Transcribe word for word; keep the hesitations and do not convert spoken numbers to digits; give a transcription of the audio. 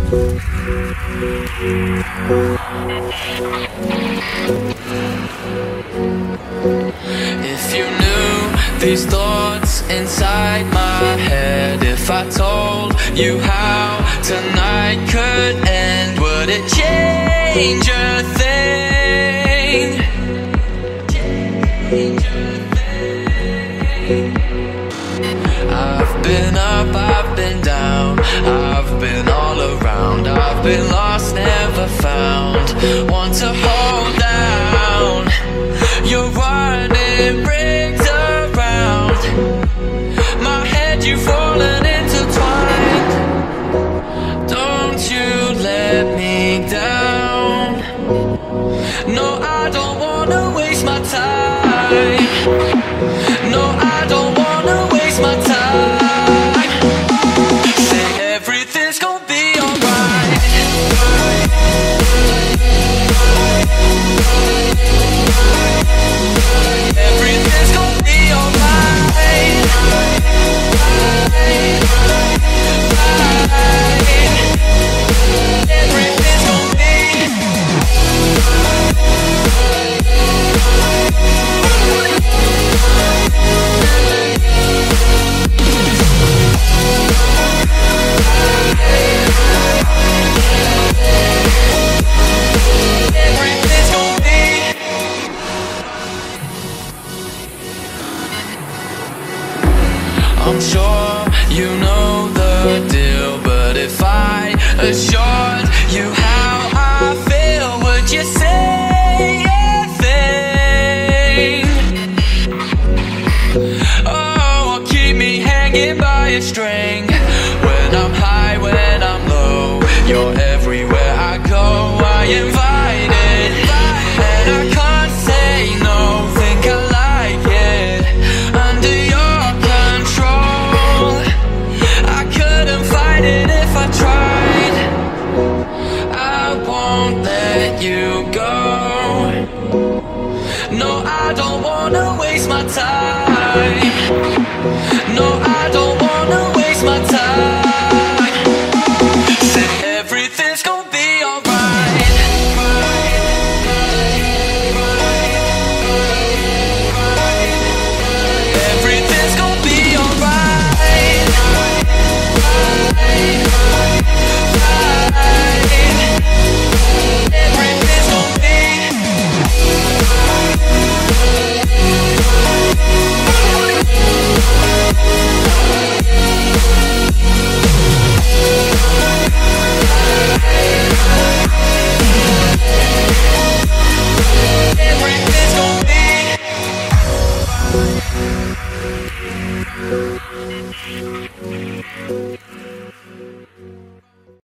If you knew these thoughts inside my head, if I told you how tonight could end, would it change a thing? Change a thing. I've been up, I've been down, I've been all around, I've been lost, never found one to hold down. You're running rings around my head, you've fallen intertwined. Don't you let me down. No, I don't wanna waste my time. No, I don't wanna waste my time. Say everything's gonna be alright. Everything's gonna be alright. Everything's gonna be. Everything's gonna be. I'm sure you know the deal, but if I assured you how I feel, would you say a thing? Oh, or keep me hanging by a string. When I'm high, when I'm low, you're everywhere I go. I invite it, and I can't say no. Think I like it under your control. I couldn't fight it if I tried. I won't let you go. No, I don't wanna waste my time. No, I don't wanna waste my time. Say everything's gonna be alright. Everything's gonna be alright. Everything's gonna be. Everything's gonna be.